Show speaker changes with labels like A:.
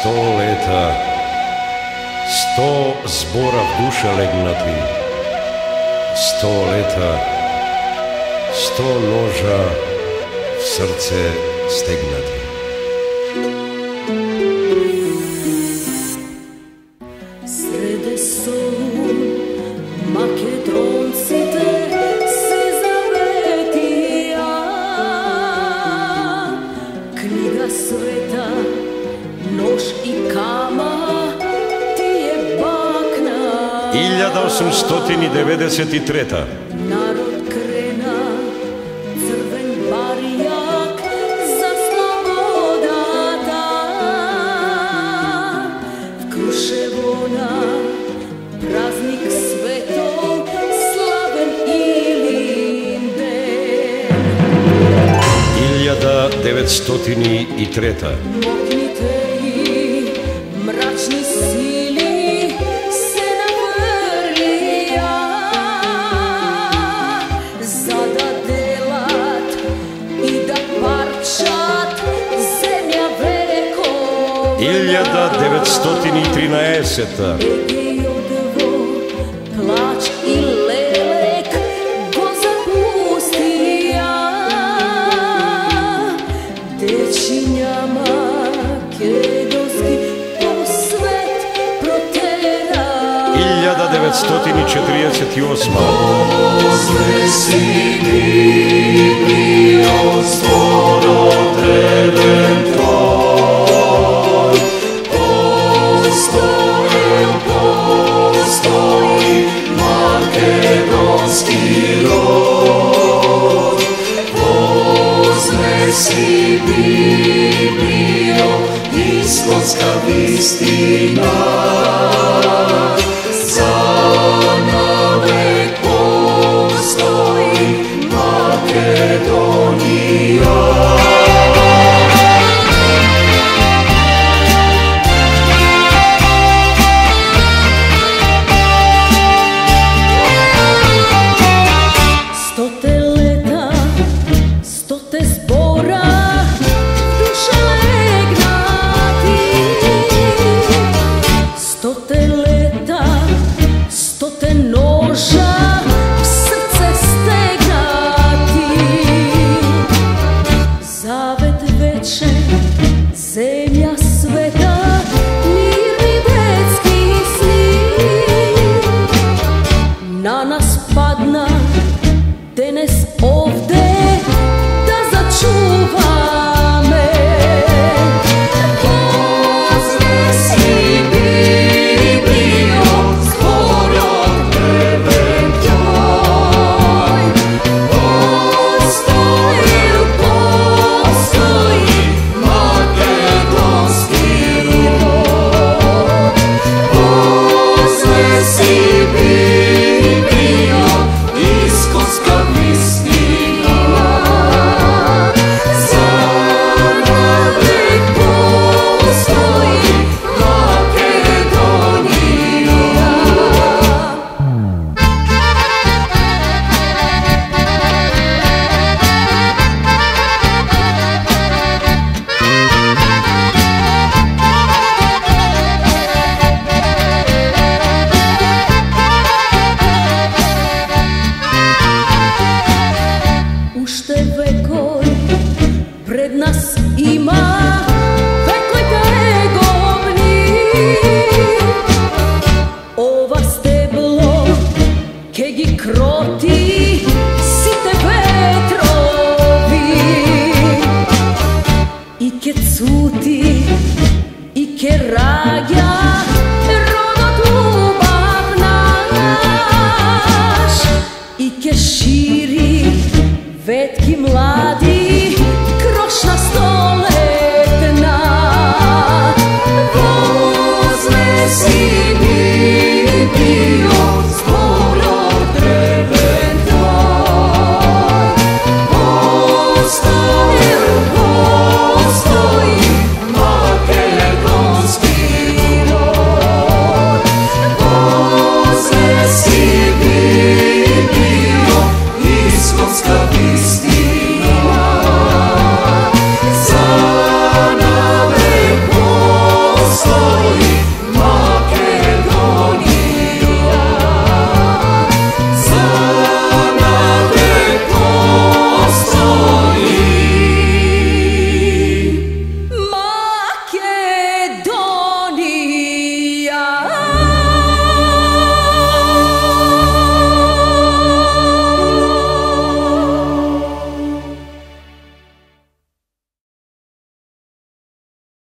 A: 100 leta, 100 zbora v duše legnati, 100 leta, 100 noža v srce stegnati.
B: Srede Solun, Makedoncite se zavetija, knjiga sveta, nož i kama ti je bakna.
A: 1893.
B: Narod krena, crven barijak za slobodata. V Kruševona, praznik svetov, slaven Ilindem.
A: 1903.
B: Moknite i mračni sili se navrlija, zada delat i da parčat zemlja vekova.
A: 1913.
B: Egejodvo, plač i lelek go zapustija, dečinjama makedonski posvet protera.
A: 1948.
C: Voznesi Biblio, stvoro treben tvoj. Postoji makedonski rod. Voznesi Biblio, iskonska istina. Za navek postoji Makedonija.
B: Stote leta, stote zbora, duše legnati. Stote leta, stote noža v srce stegnati. Zavet večer, zemlja sveta, mirni detski sni. Na nas padna denes ovde da začuva me. Voznesi Biblio, stvoro treben tvoj. Postoji makedonski rod. Voznesi Biblio, iskonska istina. Za navek postoji Makedonija. Ušte vekoj pred nas ima, vekoj tegobni. Ova steblo kegi kroti, site vetrovi. I ke cuti, i ke raja, rodot ljubav naš. I ke širi vetki mladi